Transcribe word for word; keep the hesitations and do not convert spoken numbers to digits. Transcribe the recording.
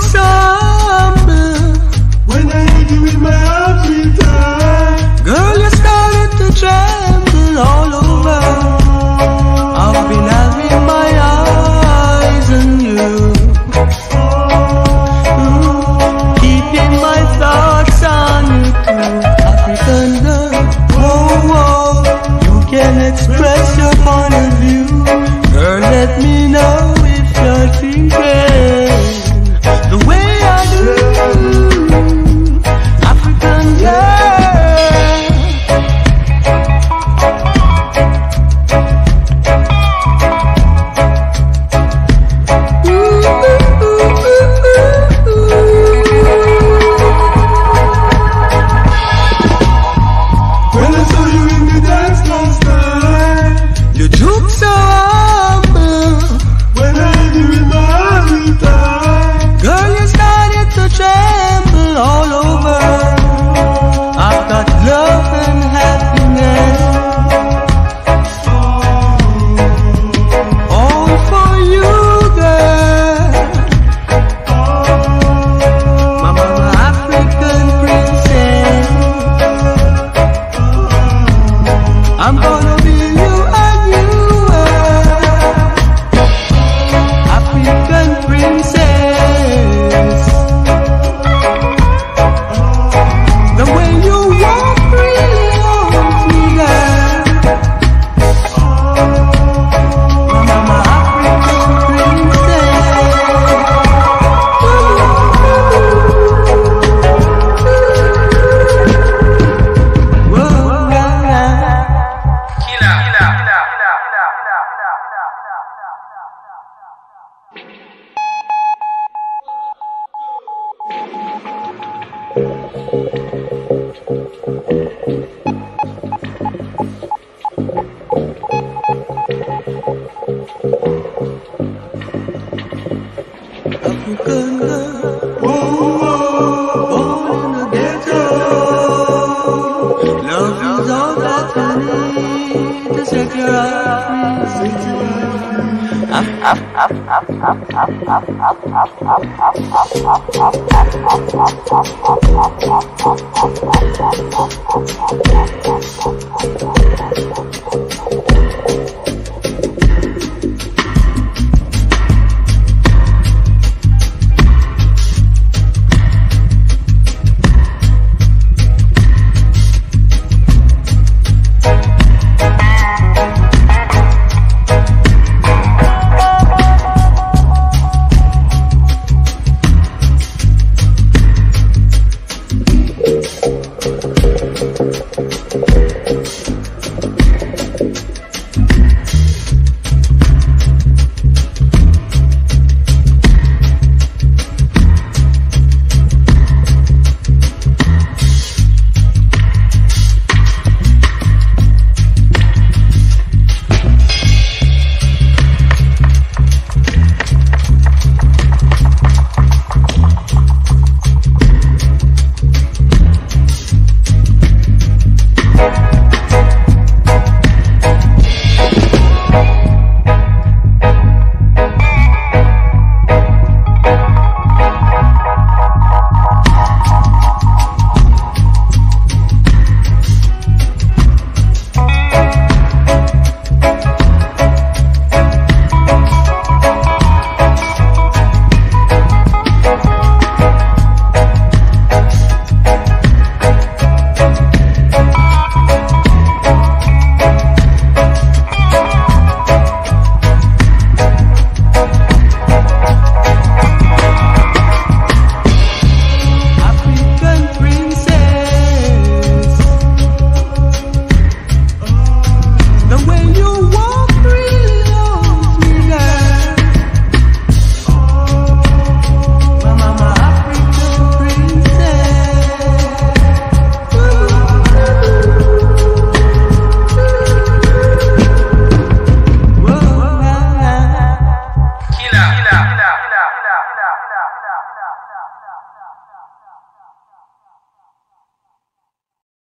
so humble. When I held you in my arms real tight, girl, you started to tremble all over. I've been having my eyes on you, mm, keeping my thoughts on you too. African girl, whoa, whoa, you can express your point of view. Girl, let me know if you're thinking the way I do. African girl. When I saw you in the dance last night, you took so humble. When I had you in my arms real tight, girl, you started to tremble all over. I've got love and happiness all for you, girl. My mama, African princess, I'm gonna be you and you, African princess. The way you walk really haunts me, girl. My mama, African princess. Whoa, yeah, yeah. African girl, whoa, whoa, born in the ghetto. Love is all that you need to set your heart free.